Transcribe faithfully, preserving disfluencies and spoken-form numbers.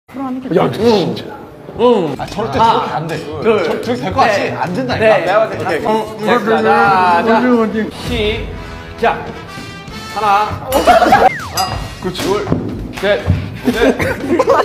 하는 게 야, 진짜. 응. 아, 저렇게 저렇게 안 돼. 둘, 저, 저렇게 될 것 같지? 네. 안 된다니까. 네. 내가 봤을 때. 오케이. 응. 됐어. 자, 자. 시작. 하나. 하나. 그렇지. 둘. 셋. 넷.